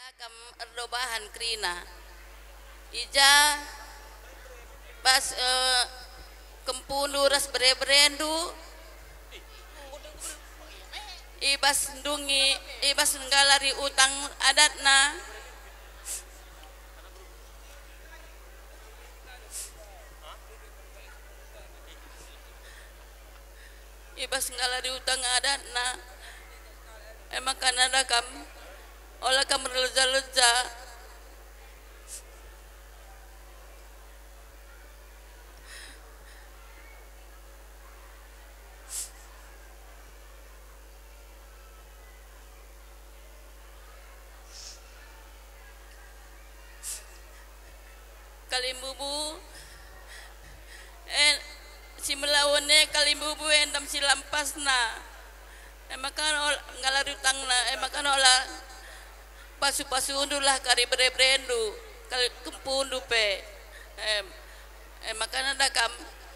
kam erdobahan krina ija bas kempunu ras berendu ibas ndungi ibas nggalari utang adatna ibas ngalari utang adatna emang kanada kam olah kam leja-leja kalimbubu si melawane kalimbubu endam si lampasna emang kan ngalari utangna emang kan olah pasu-pasu undulah kari berendu kali kempundu pe makan ada kam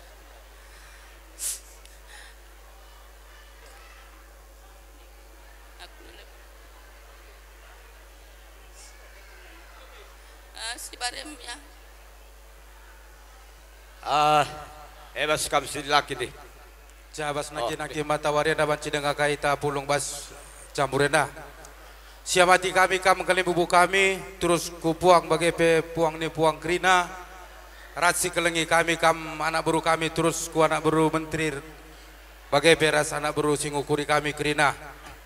si barem ya bas kam si laki deh Jabas naki mata waria dapat cideng kaita pulung bas campurena. Siamati kami kam bubu kami terus kupuang bagai puang ni puang krina. Ratsi kelengi kami kam anak beru kami terus ku anak beru menteri bagai beras anak beru singukuri kami krina.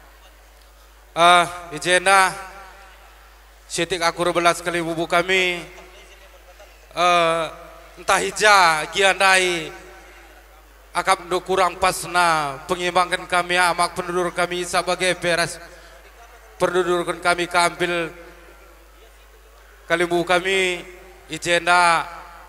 Ijena sitik aku belas bubu kami entah hija giandai akap do kurang pasna pengimbangkan kami amak penduduk kami sebagai beras pendudukan kami kambil kalimbu kami ijenda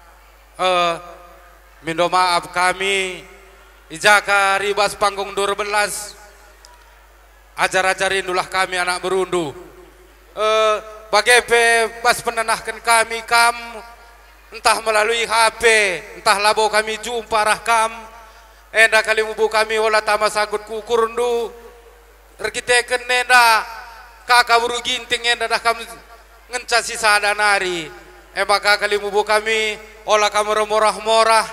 mindo maaf kami ijaka ribas panggung 12 ajar-ajarin dulah kami anak berundu bagai pas penenahkan kami kam entah melalui HP entah labo kami jumpa rahkam enda kalimbu kami olah tama sagut kukurundu rekiteken nenda kakak buru ginting enda dah kami ngencasi sadanari maka kalimbu kami olah kamu morah-morah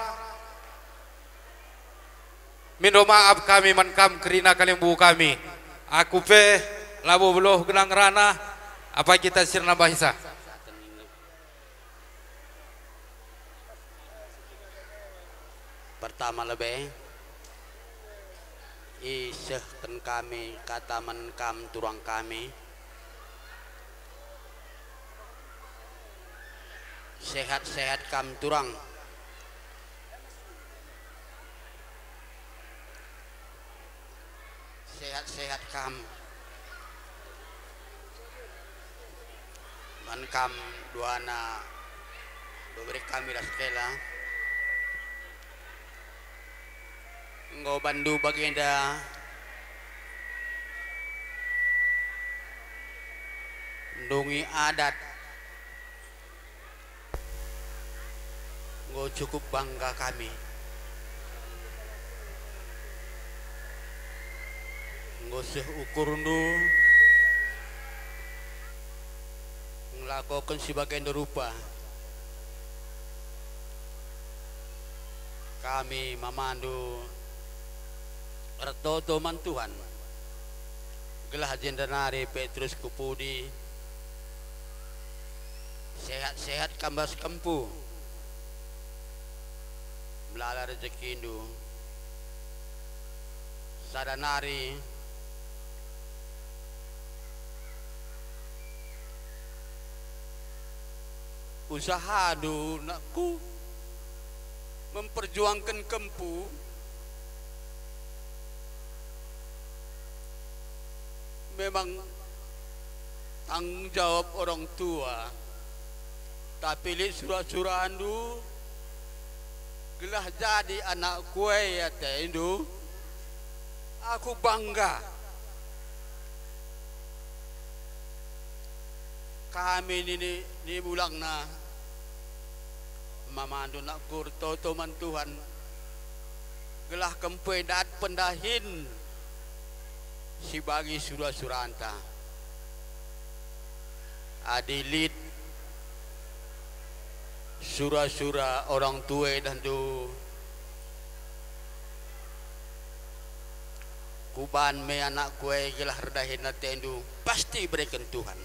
mindo maaf kami mankam kerina kalimbu kami aku pe labo beloh genang rana apa kita sirna bahisa pertama lebih isehken kami kata menkam turang kami sehat-sehat kam turang sehat-sehat kam menkam duana beri kami dah sekela Nggo bandu baginda ndungi adat nggo cukup bangga kami nggo seh ukur ndu nglakokeun sebagian rupa kami memandu Retoto mantuhan gelah jendanari Petrus Kupudi sehat-sehat kambas kempu melala rezeki indu sadanari usaha du nakku memperjuangkan kempu memang tanggung jawab orang tua tapi li surah-surah andu gelah jadi anak kue ya teh indu aku bangga kami ini bulangna mamandu nak kurto toman Tuhan gelah kempedat pendahin si bagi surah-suranta adilit sura-sura orang tua dan tu kuban me anak kue gelah redahin natendu pasti berikan Tuhan.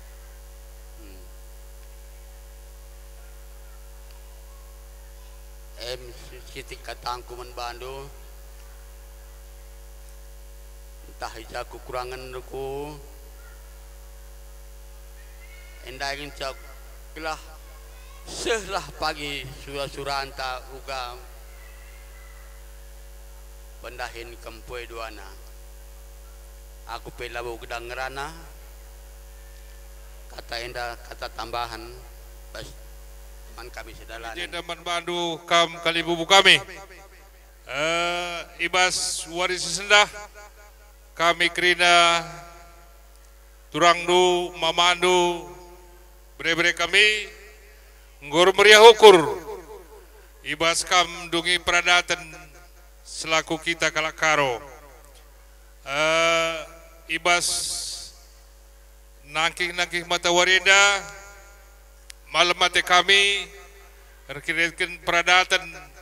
Siti katangku menbandu entah ija kekurangan ku endagin cak gelah sehlah pagi sura-sura anta uga pendahin kempoi duana aku pelabu gedang ngerana kata enda kata tambahan bas teman kami sedalan Jenda manbandu kam kali bubu kami ibas waris sendah kami kerina turangdu mamandu bre-bre kami ngor meriah ukur ibas kam dungi pradatan selaku kita kalakaro ibas nangkih-nangkih mata warida malam mati kami rekiritkan pradatan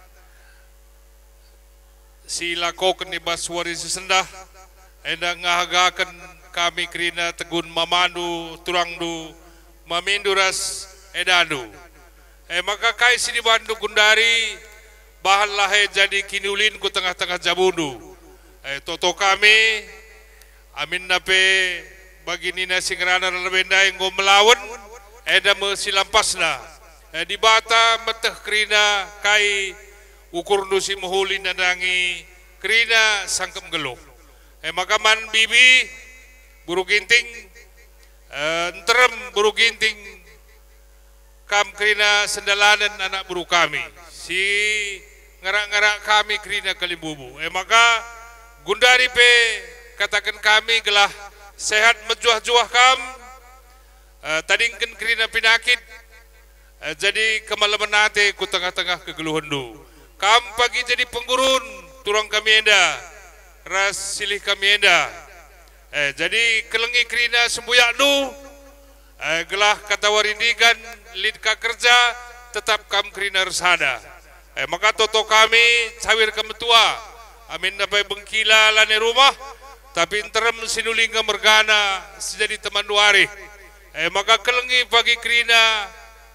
silakokan ibas waris sendah enda ngahagakan kami kerina tegun mamandu turangdu maminduras edandu maka kai sini bandu kundari bahan lahe jadi kinulin ku tengah-tengah jabundu toto kami amin nape bagi nina singrana lebenda yang go melawan eda mesilampasna di bata meteh kerina kai ukur nusi muhulin nandangi kerina sangkem geluh maka man bibi buru ginting enterem buru ginting kam kerina sendalanan anak buru kami si ngarak-ngarak kami kerina kalimbubu maka gundari pe katakan kami gelah sehat menjuah-juah kam tadingkan kerina pinakit jadi kemalaman nate ku tengah-tengah kegeluhan du kam pagi jadi penggurun turang kami enda ras silih kami enda jadi kelengi kerina sembuyak du gelah kata warindigan lidka kerja tetap kam kerina resada maka toto kami cawir kemetua amin dapat bengkila lane rumah tapi enterem sinulingga mergana sejadi teman duari maka kelengi pagi kerina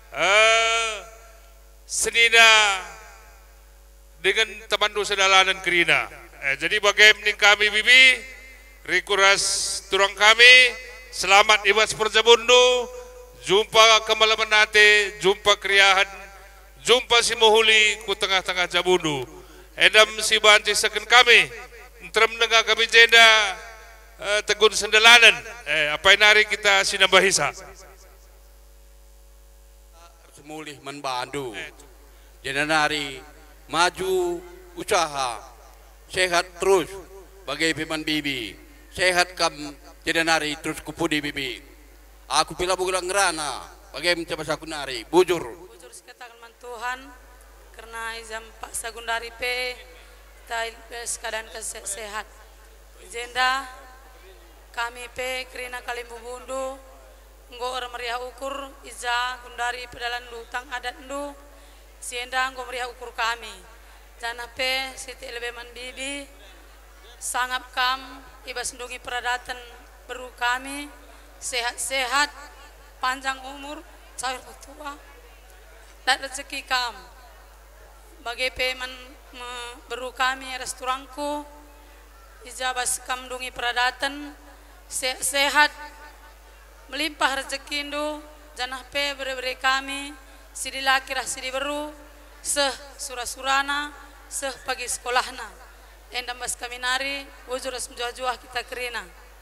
senina dengan teman du sedalanan kerina jadi bagaimana kami bibi rikuras turang kami selamat ibas perjabundu jumpa kemalaman nate jumpa kriahan jumpa si mohuli ku tengah-tengah jabundu edam si banci seken kami entrem nengah kami jenda tegun sendalanan apa yang hari kita sinambahisa semulih menbandu jenda nari maju usaha sehat terus bagai piman bibi sehat kam jeda nari terus kupudi bibi aku pila bulan ngerana bagai mencoba saku nari bujur sekatakan man Tuhan karena izam Pak Sagundari pe kita keadaan sehat jenda kami pe kerina kalimbu bundu nggo orang meriah ukur iza gundari pedalan lutang adat ndu sienda nggo meriah ukur kami jana pe siti elebeman bibi sangap kam ibas ndungi peradatan beru kami sehat-sehat panjang umur cawir tua dan rezeki kam bagi peman beru kami restoranku ijabas kam ndungi peradatan sehat melimpah rezeki ndu janah pe bere-bere kami sidi laki rah sidi beru seh surah-surana seh pagi sekolahna endam bas kami nari wujur ras menjuah-juah kita kerina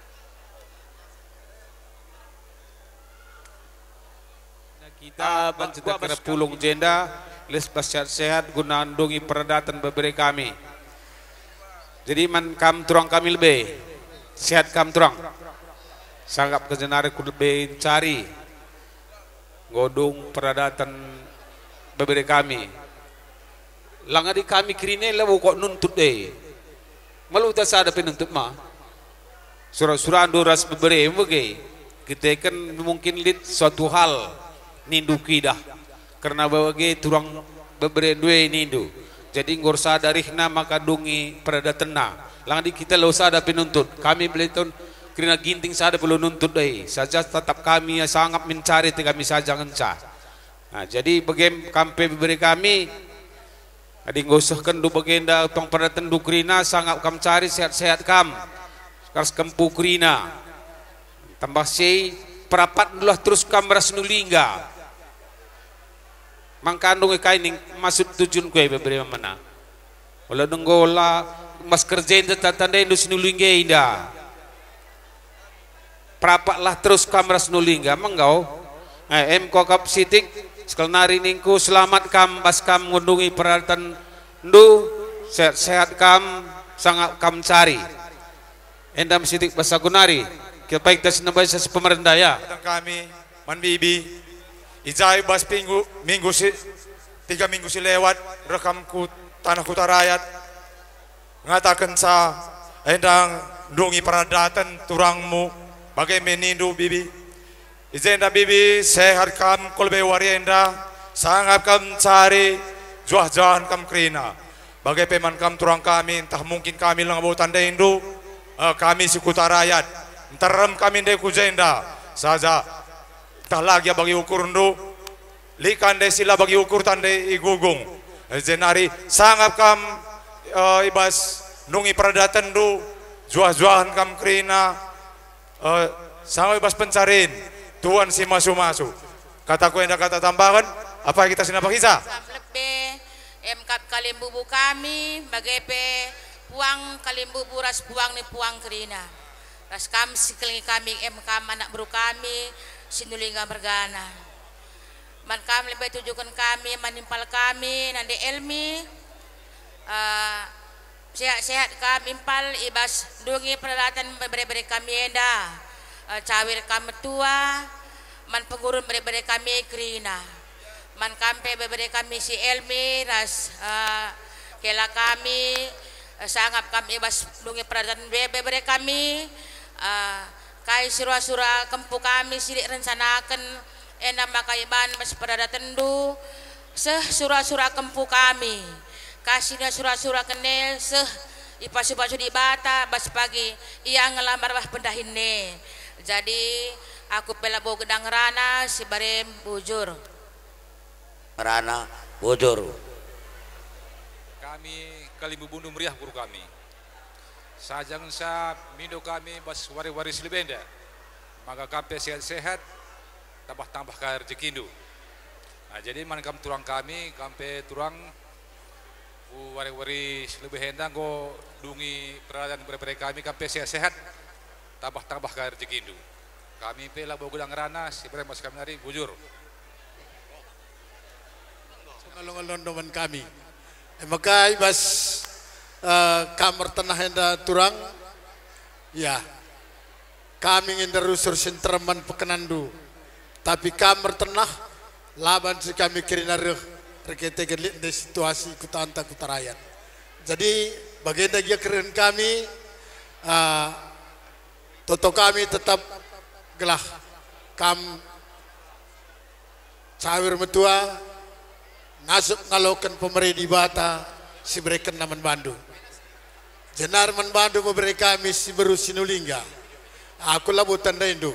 kita bancetak kena pulung jenda les sehat guna andungi peradatan beberi kami jadi man kam turang kami lebih sehat kam turang sanggap kejenari ku lebih cari godung peradatan beberi kami langadi kami kirine lewo kok nuntut deh malu tak ada penuntut mah surah-surah anduras beberi bege kita kan mungkin lihat suatu hal nindu kidah karena bagi turang beberendue nindu jadi ngor sadarihna maka dungi perada tenang lang di kita lo sada penuntut kami beliton karena ginting sada perlu nuntut deh saja tetap kami sangat mencari kami saja ngenca nah jadi bagaimana kampe beri kami adi ngosahkan du bagenda tong pada tendu krina sangat kam cari sehat-sehat kam kars kempu krina tambah sei perapat dulu terus kam ras nulingga mangkandung kai ning masuk tujuan kue beri mana wala denggola mas kerjain tanda indus nulingga indah perapatlah terus kam ras nulingga menggau kokap sitik sekal nari ningku selamat kam bas kam ngundungi peralatan ndu sehat kam sangat kam cari endam sitik basa gunari kita baik tas nabai ses pemerintah kami man bibi ijai bas minggu 3 minggu si lewat rekamku tanah kuta rakyat ngatakan sa endang ndungi peradatan turangmu bagai menindu bibi izenda bibi sehat kam kolbe warienda sangat kam cari juah-juahan kam krina bagai peman kam turang kami entah mungkin kami lang abutan indu kami suku rakyat entarem kami deku jenda saja entah lagi bagi ukur ndu likan de sila bagi ukur tande igugung zenari sangat kam ibas nungi peradatan ndu juah-juahan kam krina sangat ibas pencarin Tuhan si masu-masu. Kataku yang kata tambahan, apa kita sinapa kisah? Samlepe MK kalimbubu kami bagepe puang kalimbubu ras puang ni puang kerina. Ras kami sekeliling kami MK anak bro kami sinulinga mergana. Man kami lebih tujukan kami manimpal kami nande elmi sehat-sehat kami impal ibas dungi peralatan beri-beri kami enda. Cawir kami tua man pengurun beri-beri kami krina man kampe beri kami si elmi ras kela kami sangat kami bas dungi peralatan beri kami kai surah-surah kempu kami sidik rencanakan enam makai ban mas peralatan du surah-surah kempu kami kasihnya surah-surah kenel ipasu-pasu di bata bas pagi ia ngelamar bah pendahine jadi aku pela bawa gedang rana si barem bujur Rana bujur kami Kalimbubundu meriah guru kami sajang sa mindo kami bas wari-wari silibenda maka kampe sehat-sehat tambah-tambah ke rezekindu nah jadi man kam turang kami kampe turang wari-wari silibenda go dungi peralatan berbeda kami kampe sehat-sehat tambah-tambah ke rezekindu kami pela bawa gedang rana si barem mas kami nari bujur ngalong-ngalong teman kami maka ibas kamar tanah enda turang ya kami ingin terusur sentreman pekenandu tapi kamar tanah laban si kami kirina rekete gelik di situasi kutanta kutarayat jadi bagian dia keren kami toto kami tetap gelah kam cawir metua ngasuk ngalokan pemerintah di bata si berikan naman bandu jenar man bandu memberi kami si beru sinulingga aku labu tanda indu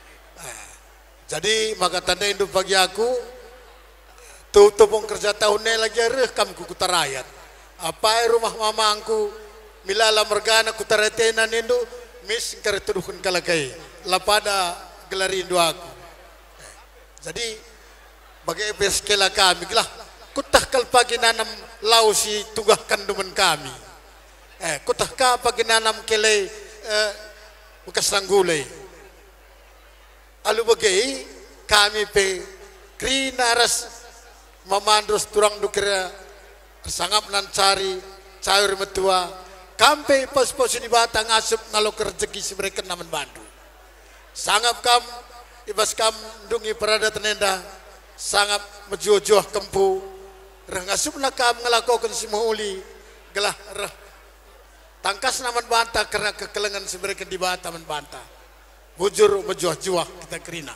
jadi maka tanda indu bagi aku tutupong kerja tahunnya lagi rekam ku kutarayat apa rumah mamangku milala mergana kutaretenan indu mis karetuduhun kalakai lapada gelarindu aku jadi bagi peskela kami lah kutah kal pagi nanam lau si tugah kanduman kami kutah ka pagi nanam kele bekas ranggulai alu bagi kami pe krina ras mamandros turang dukira sangap nan cari cair metua kampe pos-pos di batang asup ngalo rezeki si mereka naman bandu sangap kam ibas kam dungi perada tenenda sangap mejuah-juah kempu reh ngasup na kam ngelakokan si mahuli gelah reh tangkas naman bantah karena kekelengan si mereka di bata man bantah bujur mejuah-juah kita kerina.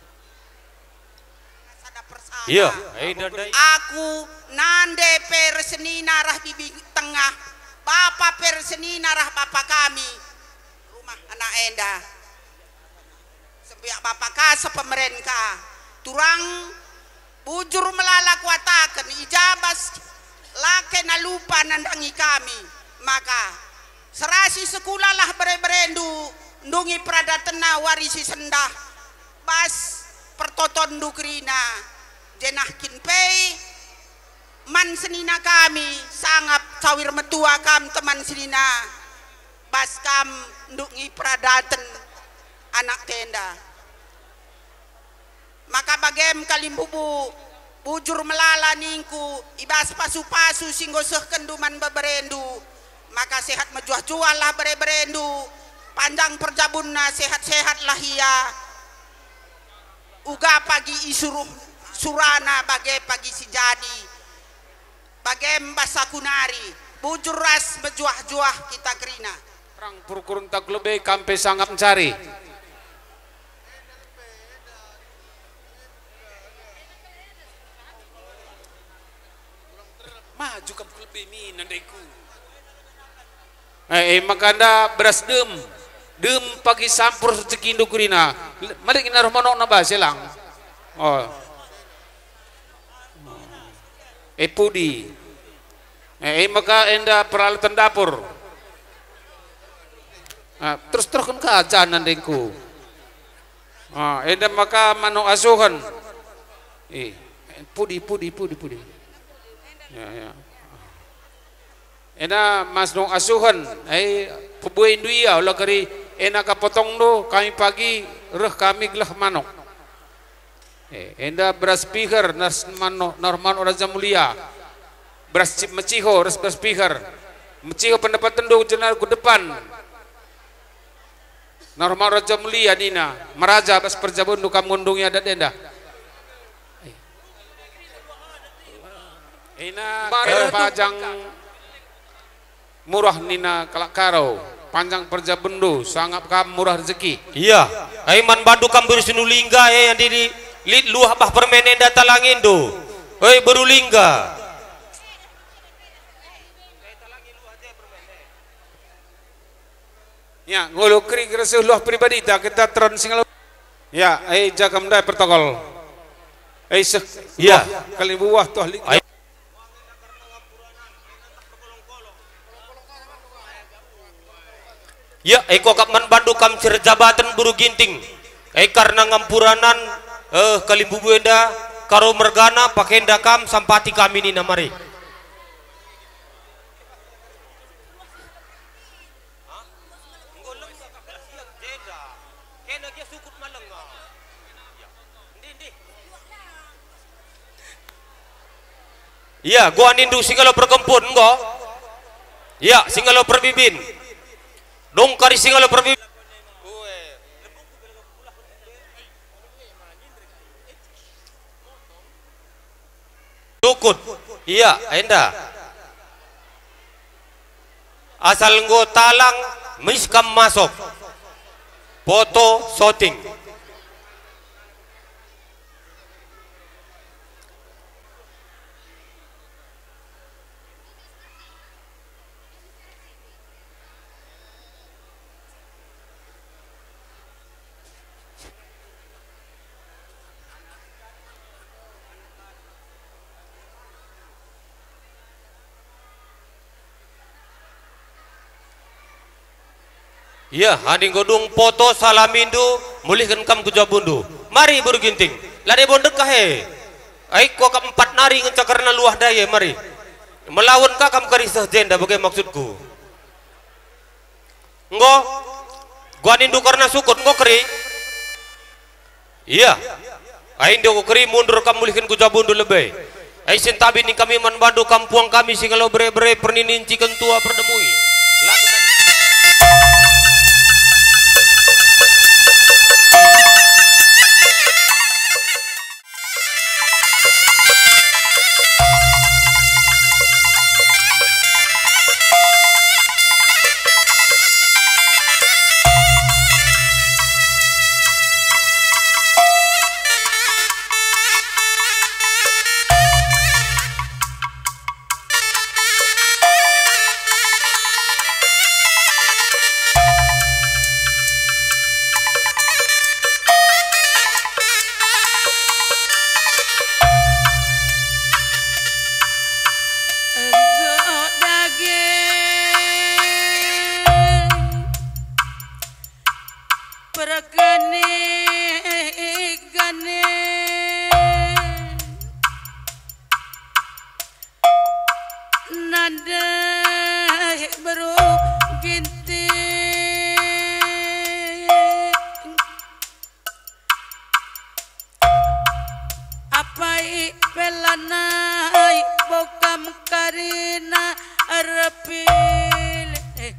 Iya, aku nande perseni narah bibi tengah, bapak perseni narah bapak kami, rumah anak enda, sebiak bapak kasa pemerintah, turang bujur melala kuatakan ijabas lake na lupa nandangi kami, maka serasi sekulalah berendu ndungi pradatena warisi sendah, bas pertotondu kerina. Jenah kinpei man senina kami sangap cawir metua kam teman senina bas kam ndungi pradaten anak tenda, maka bagem kalimbubu bujur melala ningku ibas pasu-pasu singgo seh kenduman beberendu, maka sehat mejuah-juah lah berendu panjang perjabunna sehat-sehat lah ia uga pagi isuruh surana bagai pagi si jadi bagai mbasa kunari bujur ras bejuah-juah kita kerina perang purkurun tak lebih kampe sangat mencari maju ke lebih minandeku makanda beras dem pagi sampur rezeki induk kurina mari kita romanok na ba silang pudi maka enda peralatan dapur terus kan keajanan dengku enda maka mano asuhan pudi ya. Enda mas dong asuhan pebuain duia ulah kari ena kapotong do kami pagi reh kami gelah manok enda beras pihar normal Raja Mulia beras meciho beras pihar meciho pendapatan do jenar ku depan normal Raja Mulia nina meraja bas perjabun do kam ngundungi adat enda ena pajang murah nina kalakaro panjang perjabun do sangat kam murah rezeki iya aiman bandu kam bersinulingga yang di lit luah bah permenen datalangin do berulingga ya ngolo kri kerasa luah pribadi tak kita tron singalo ya jaga mendai protokol ya kali buah toh ya eko kap man bandu kam jabatan buru ginting karena ngampuranan kalimbubu enda karo mergana pakai enda kam sampati kami ni namari iya gua nindu singalo perkempun go iya singalo perbibin dong kari singalo perbibin dukun iya enda asal nggo talang miskam masuk foto shooting iya, handing godung foto salamindu mulihkan kam kujabundu. Mari berginting. Lade bondekah ko kam 4 nari ngecakarna luah daya mari. Melawan ka kam karisah jenda bagai maksudku. Ngo gua nindu karena sukut ngo keri. Iya. Aindo ko keri mundur kam mulihkan kujabundu lebih. Sintabi ni kami manbandu kampuang kami singalo bre-bre perninincikan tua perdemui. terpilih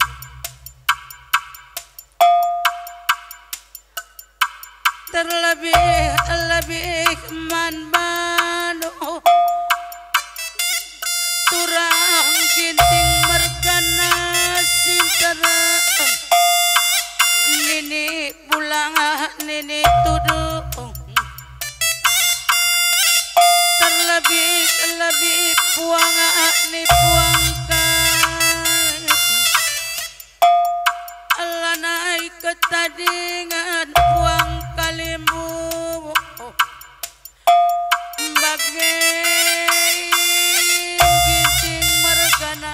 terlebih man bano turang ginting mergana sinteran nini pulang nini tudung terlebih puang ni puangkan alanai ketadingan puang kalimbu bagai ginting mergana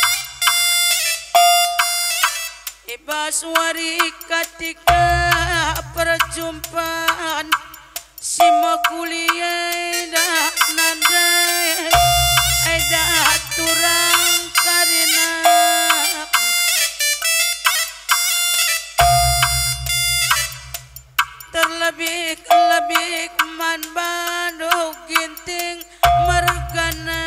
ibaswari ketika perjumpaan sima kuliah dah nandai dah turang karina terlebih man bando ginting mergana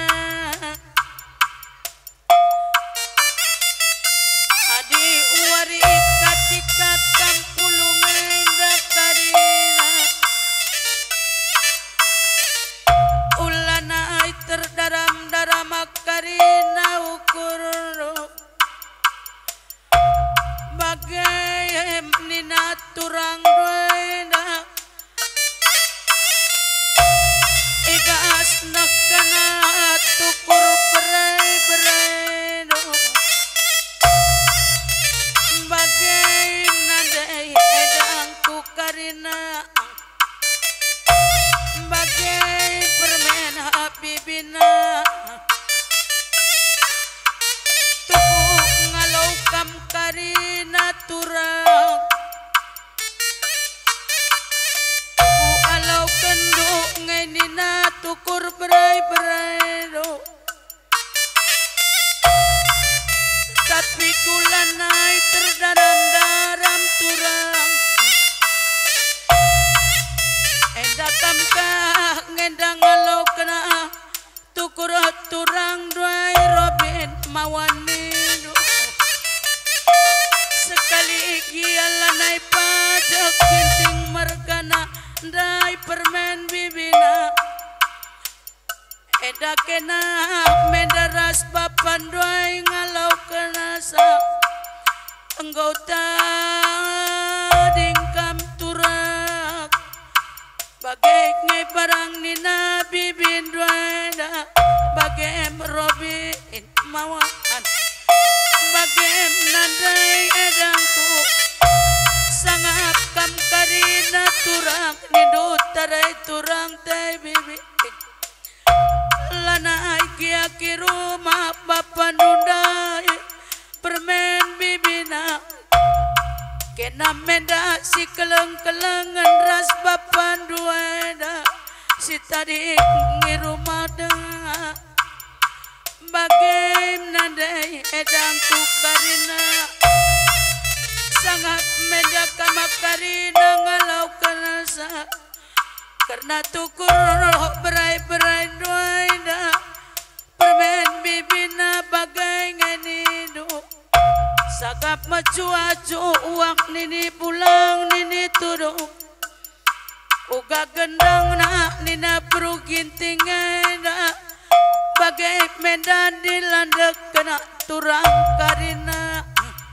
adi wari ketika tampulungan dah karina ulanai terdaram karina ukur bagai nina turang duena ibas nakana tukur berai bagai nadai edang tu karina bagai permen habibina tuku ngalau kam karina turang tuku alau kendu ngainina tukur berai do tapi kulanai terdaram turang endakam kah ngendang ngalau kena tukur turang duai robin mawani sekali gialanai pajak ginting mergana dai permen bibina edakena mendaras papan duai ngalau kenasa anggota dingkam turak bagai ngai barang nina bibin duada bagai robin mawan bagai nandai edangku sangat kam karina turang nidut tarai turang tai bibi lana gia kiruma bapan undai permen bibina kena menda si keleng-kelengan ras bapan duada si tadi ngiruma dengar bagai nandai edang tu karina sangat menda kama karina ngalau kenasa karena tukur berai-berai duaida permen bibina bagai ngenidu sagap macu-acu uang nini pulang nini tudu uga gendang na nina peru gintingena bagai medan dilandek kena turang karina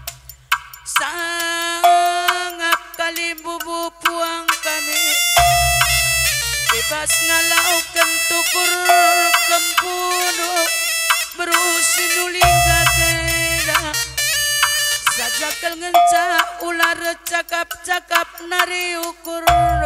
sangap kali bubu puang kami bebas ngalau kentukur kempudu berusin ulingga kena sajakal ngenca ular cakap-cakap nari ukur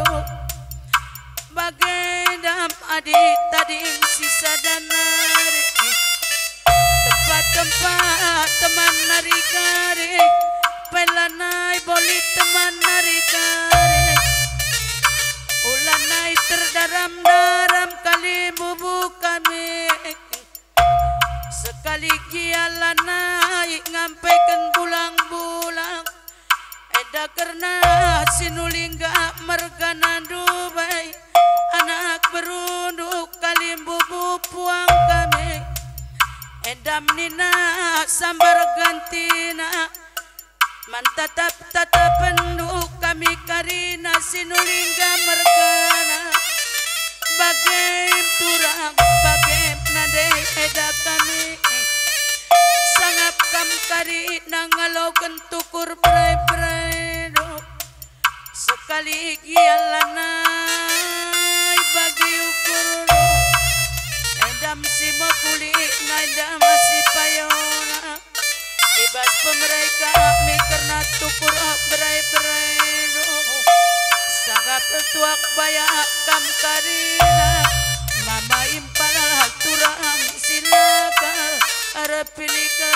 bagai dam adik tading sisa dan nari tempat-tempat teman nari kari pelanai boli teman nari kari ulanai terdaram-daram kali bubu kami sekali gialanai ngampaikan bulang-bulang eda karena sinulingga mergana Dubai anak berunduk kali bubu puang kami Edam nina sambar gantina mantatap-tatap penduk kami karina sinulingga mergana bagai turang bagai nade eda kami sangap kam kari nangalau kentukur berai-berai sekali gialanai bagi ukur edam si makuli ngada masih payona ibas pemereka mi karena tukur berai-berai sangat tuak bayak kam karina mama impal turang silakan arapilika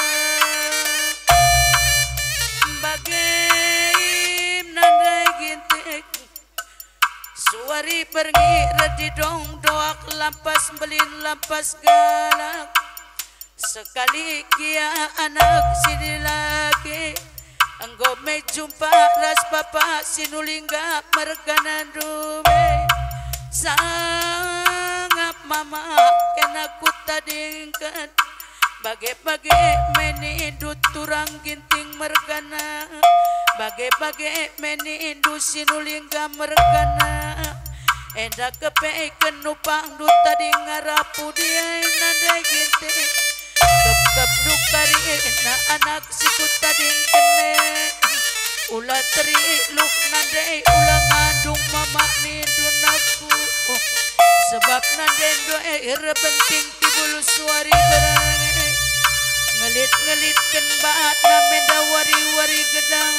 bagai nandai gintik suari pergi redi dong doak lampas belin lampas galak sekali kia anak sini lagi engkau me jumpa ras papa sinulingga merganan dume sangat mama kena ku tadingkan bagai-bagai menidu turang ginting mergana bagai-bagai menidu sinulingga mergana enda kepeikeun nupang du tadi ngarapu dia nandai ginting kep dukari na anak siku tadi kene ulah teri luk nandai ulah ngandung mama nindun aku sebab nandai doa penting tibulu suari berangai ngelit-ngelitkan baat na menda wari-wari gedang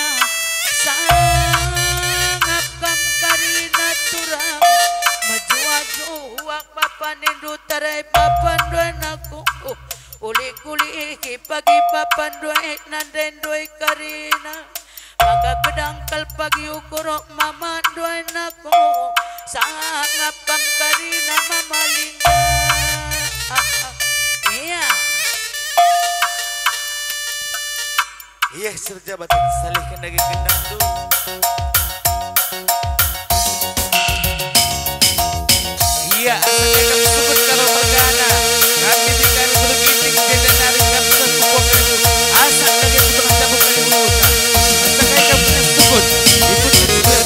sangap kam karina turang maju-aju wak papan indu tarai papan doan aku uli-kuli pagi papan doan nanden doan karina maka kedangkal pagi ukurok mama doan aku sangap kam karina mama lingga iya iya serjabatan salihkan lagi gendang tu iya asalnya kami sebut kalau mergana kami tinggal bergiting jadi narik kami sebuah kalimu asal lagi putra cabuk kalimu asalnya kami sebut ikut juga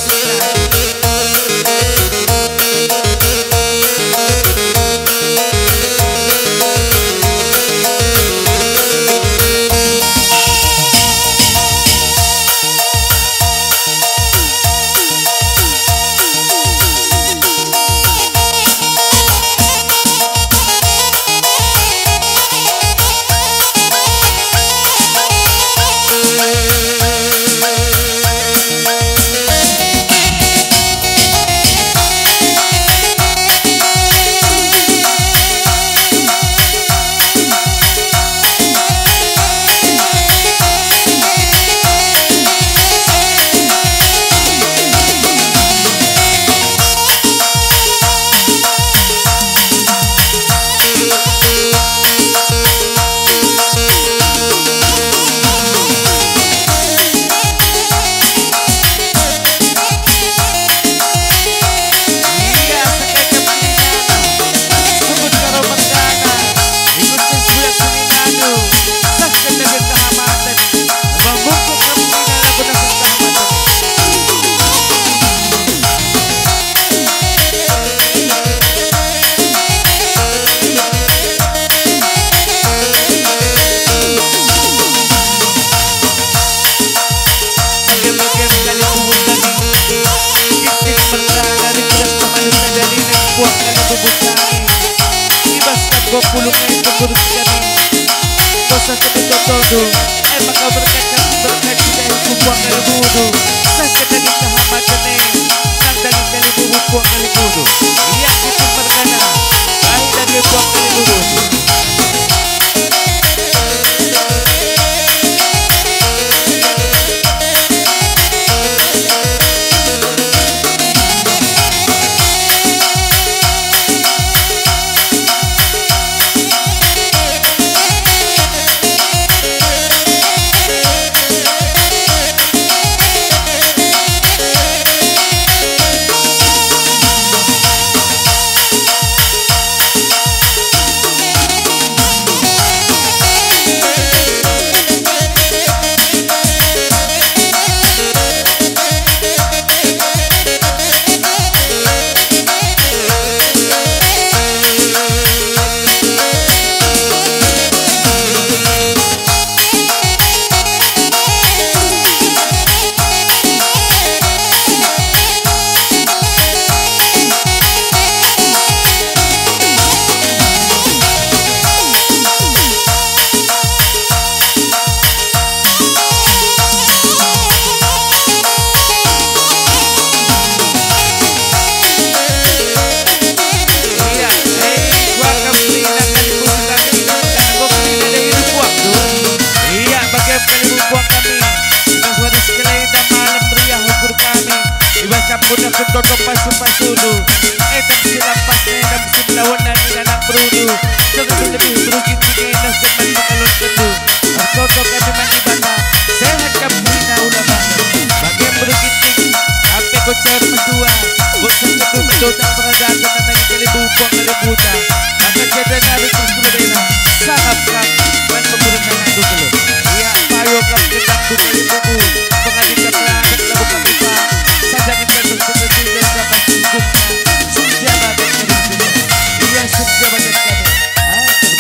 Jangan lebih berugi tinggi indah teman makalun kendu Artoto kami mandi bata Sehat kampurina ulama Bagi yang berugi tinggi Ape kocar mendua Bocah kendu mendotang peradakan Nanagi kalibupang kalibuta Maka jeda nari terus berbeda Sangat kak Dan pemburukan adu dulu Iya payo kak ketang du kalibubu Pengadika pelanggan labu kapipa Sajangin kantor seperti dan dapat hukumnya Sejaba dan kering iya sejaba dan kami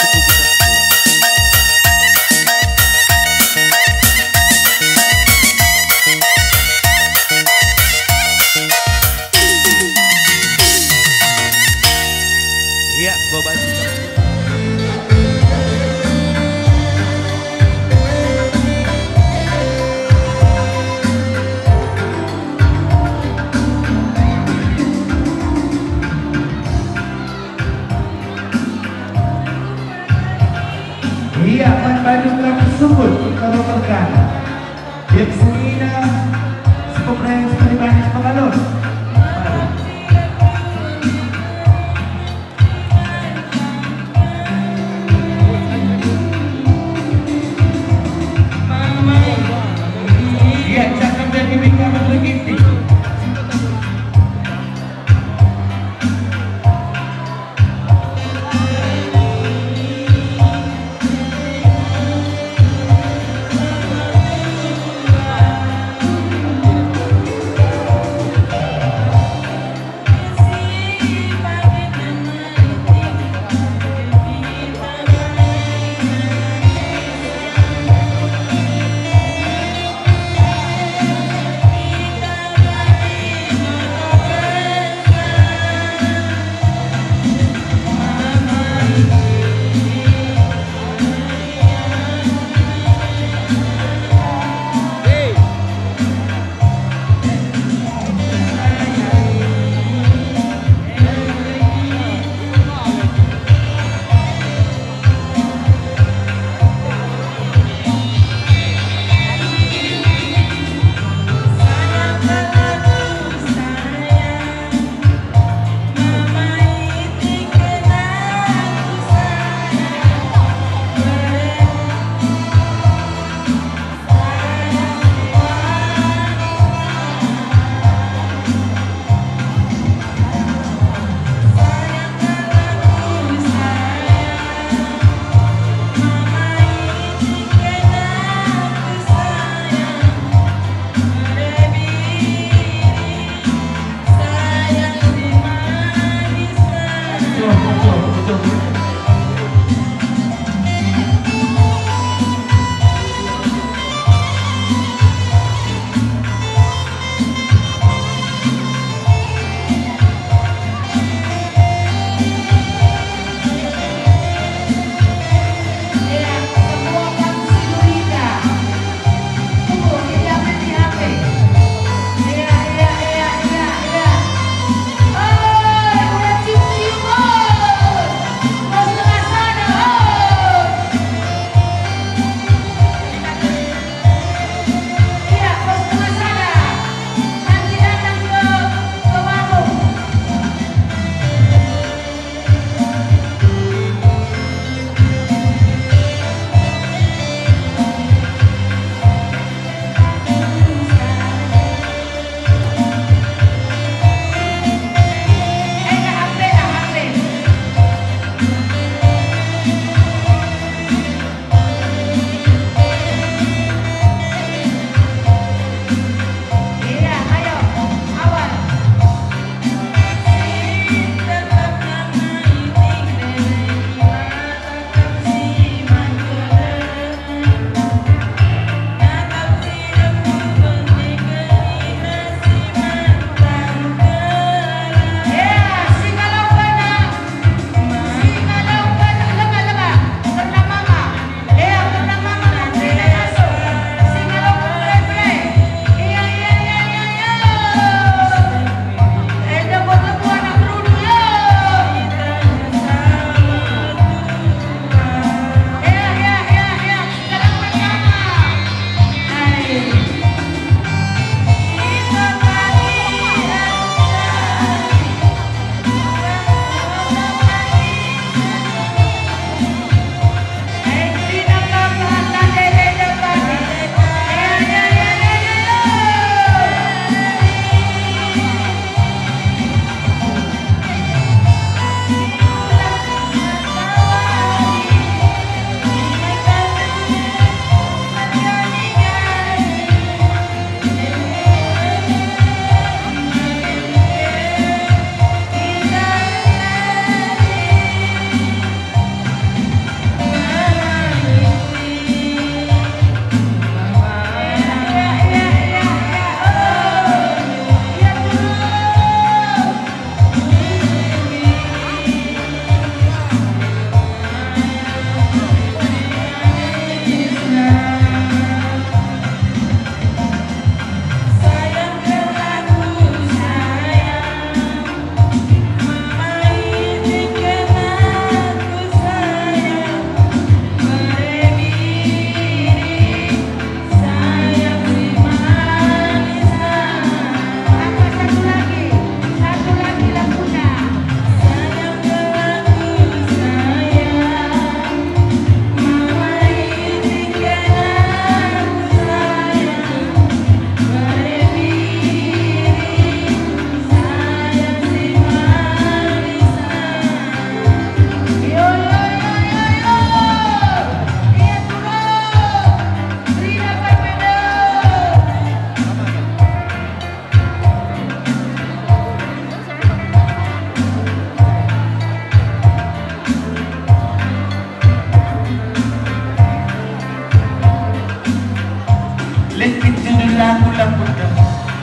Lekit judul lagu-lagu dah.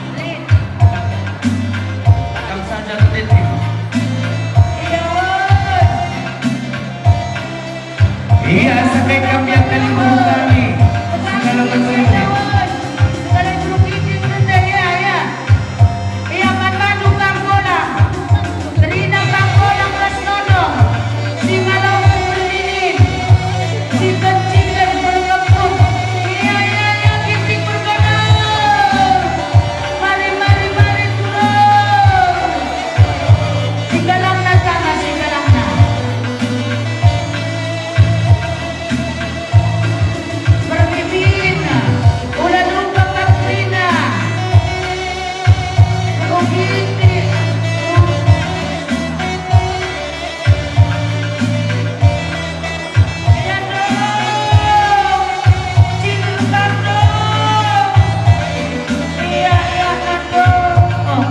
Kamu saja detik. Iya, sampai kami akan mengulangi segala bentuk ini. Segala jeruk licin sendiri ya. Iya, mandu kang bola. Terina kang bola kelas nodong. Si malau berdinin. Si kencikan berkepung. Iya, kitik bergoda. Mari turun. Sigalangna sana, sigalangna. Berbibina, ulah lupa Katrina. Begini. Ya dong, cinta dong. Iya dong.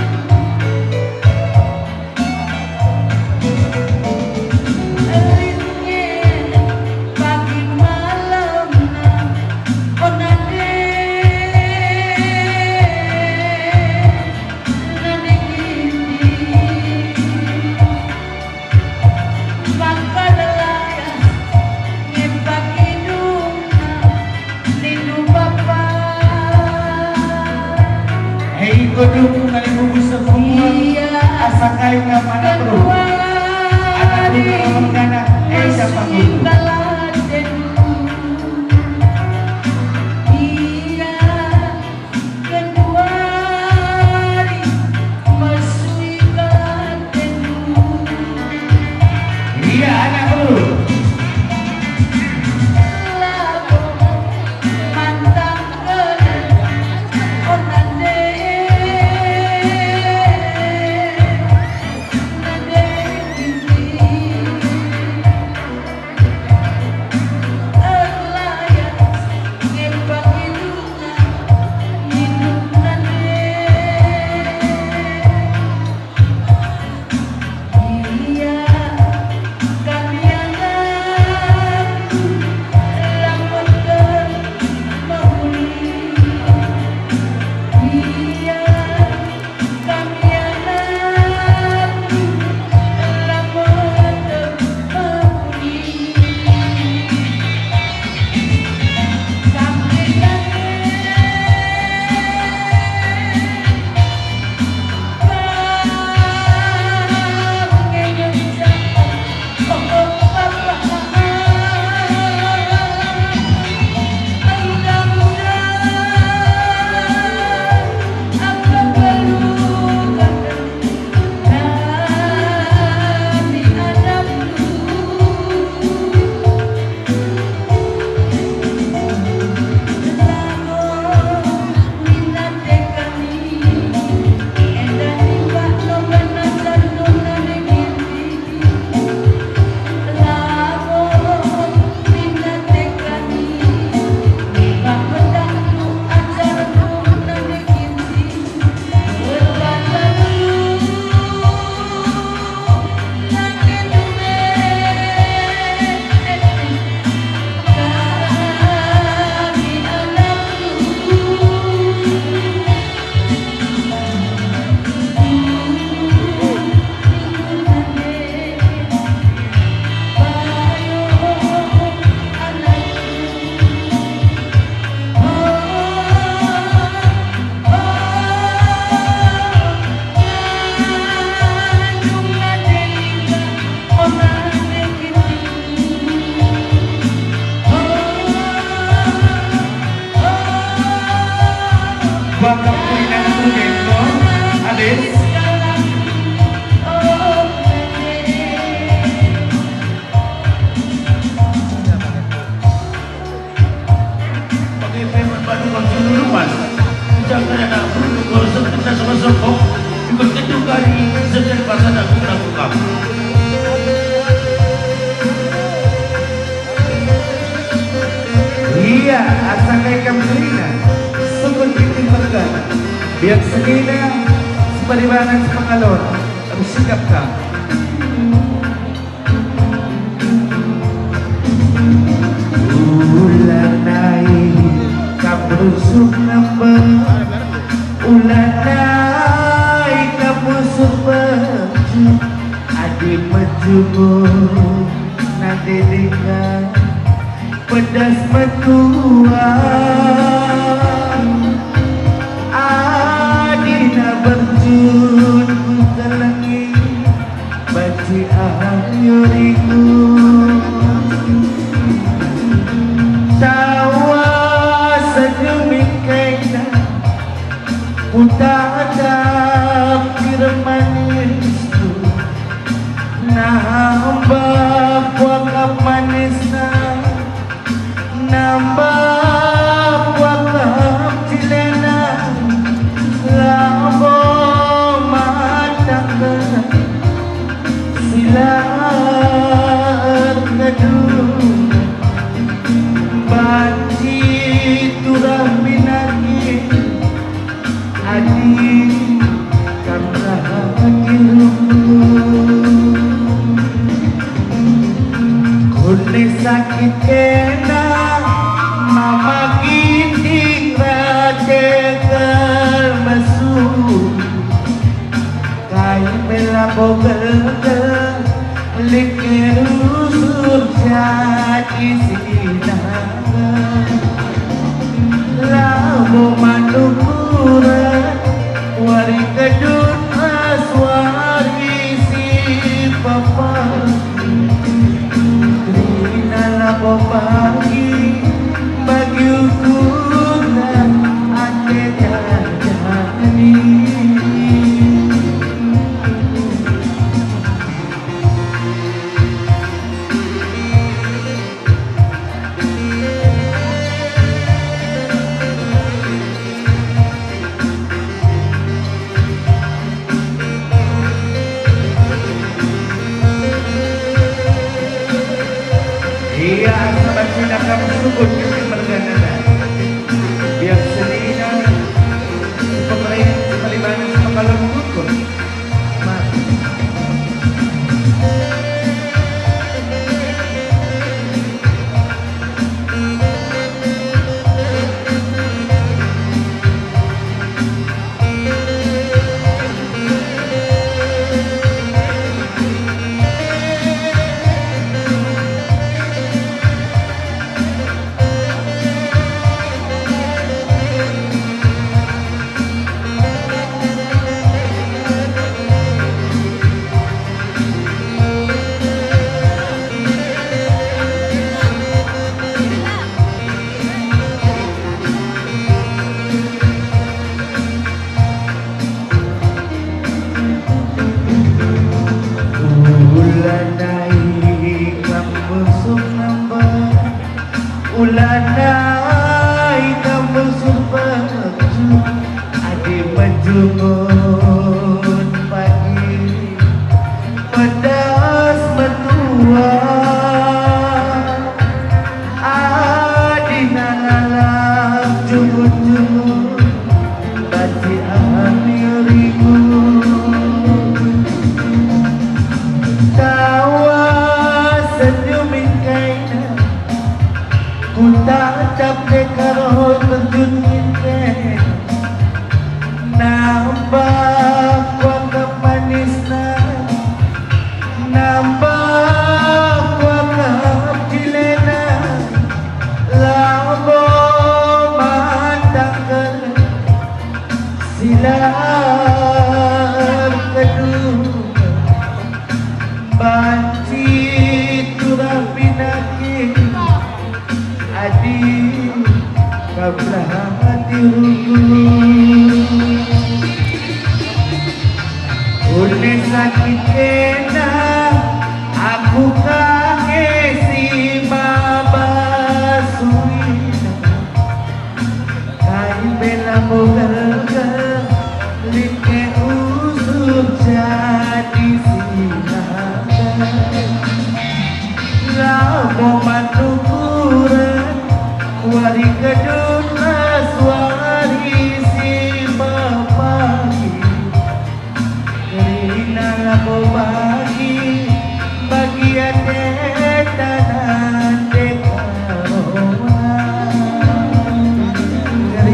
Pagi malam Hei kodong kali bubus semua. Asa kali mana bro? Anak putra mergana. Siapa guru? Iya anak bro. Iya, asal kayak kamera, sukun kita bergana. Biar segini, sebalibanan sepengalon, harus sikap kau. Ulang naik, kamu busuk nambah ulanai kamu seperti adik menjumur nanti dengan pedas metua adina berjun ke langit baci ayuriku tawa senyumin kaina Utadap firmanisku nambah wakaf manisna nambah wakaf cilena labo matangga silaat kedua banci turah binagi adi karena kune sakit kena mama giting radegal masuk kai bela bogel likerusur jadi sinaga labo manukura wari kedun aswari si papa krina labo pagi bagi ukuran ate jani Iya, sahabat sinakam sukun yang bergana biar selina pemerintah Taliban semalam hukum ulanai kamu surbaju adik menjungun pagi pedas metua adina lalap jungun-jungun baci amiriku tawa senyumin kaina ku tatap dekaro terjun inten nambah wakaf manisna nambah wakaf cilena labo matangga silar kedua banci turah pinaki adi kablah hati ule sakit kena aku kangesi baba suina kai bela moga like usur jadi sinaga labo manukuran wari kedun aswari si bapagi kerina labo bagi bagian detanan dekaroma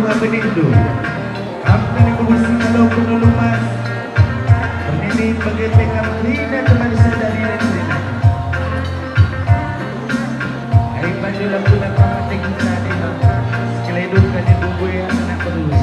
bunga benindu. Kampung berusi kalau penuh lumas. Bernini bagai kamplina teman sadari dan rina. Hai pandu lagu nak mati kita di keledukkan di bubu yang anak berdua.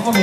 Oke.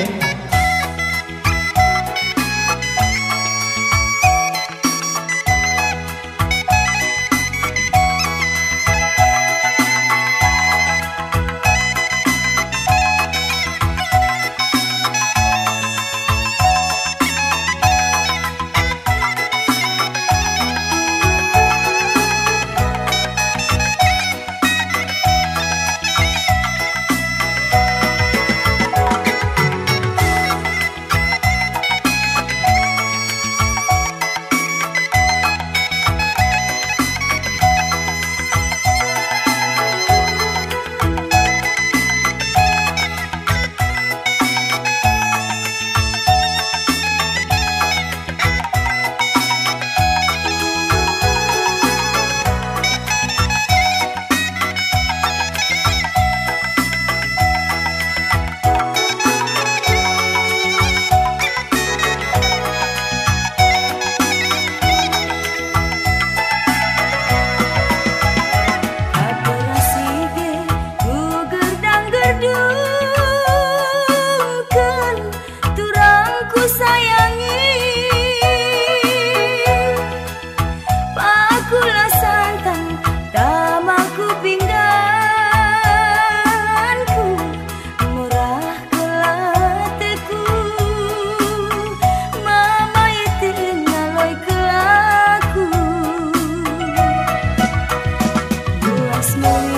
Semua